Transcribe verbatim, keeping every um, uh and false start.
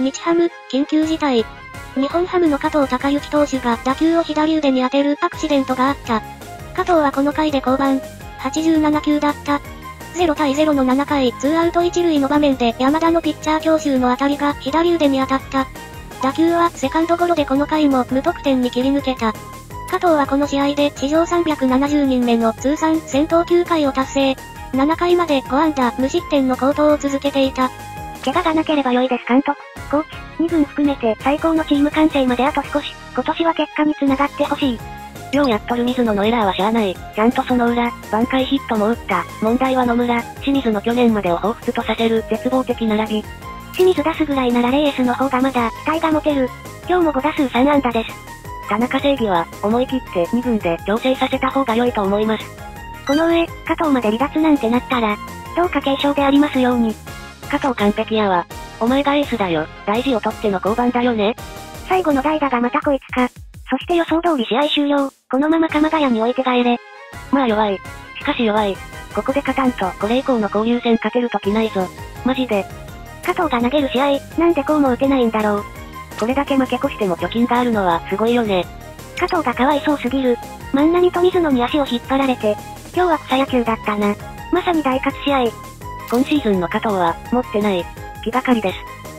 日ハム、緊急事態。日本ハムの加藤隆之投手が打球を左腕に当てるアクシデントがあった。加藤はこの回で降板。はちじゅうななきゅうだった。ゼロたいゼロのななかい、ツーアウトいちるいの場面で山田のピッチャー強襲の当たりが左腕に当たった。打球はセカンドゴロでこの回も無得点に切り抜けた。加藤はこの試合で史上さんびゃくななじゅうにんめの通算せん投球回を達成。ななかいまでごあんだ無失点の好投を続けていた。 怪我がなければ良いです監督。コーチ、にぐん含めて最高のチーム完成まであと少し、今年は結果に繋がってほしい。 ようやっとる水野のエラーはしゃあない。ちゃんとその裏、挽回ヒットも打った。問題は野村、清水の去年までを彷彿とさせる絶望的並び。 清水出すぐらいならレイエスの方がまだ期待が持てる。今日もごだすうさんあんだです。 田中正義は、思い切ってにぐんで調整させた方が良いと思います。 この上、加藤まで離脱なんてなったら、どうか軽傷でありますように。 加藤完璧やわ。お前がエースだよ。大事を取っての降板だよね。 最後の代打がまたこいつか。そして予想通り試合終了。このまま鎌ヶ谷に置いて帰れ。 まあ弱い。しかし弱い。ここで勝たんとこれ以降の交流戦勝てるときないぞ。マジで。 加藤が投げる試合、なんでこうも打てないんだろう。 これだけ負け越しても貯金があるのはすごいよね。 加藤がかわいそうすぎる。万波と水野に足を引っ張られて、今日は草野球だったな。まさに大活試合。 今シーズンの加藤は、持ってない。気がかりです。